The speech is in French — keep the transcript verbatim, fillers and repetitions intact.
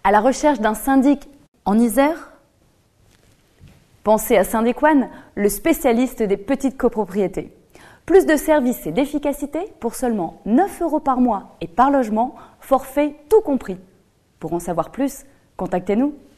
À la recherche d'un syndic en Isère? Pensez à Syndic One, le spécialiste des petites copropriétés. Plus de services et d'efficacité pour seulement neuf euros par mois et par logement, forfait tout compris. Pour en savoir plus, contactez-nous.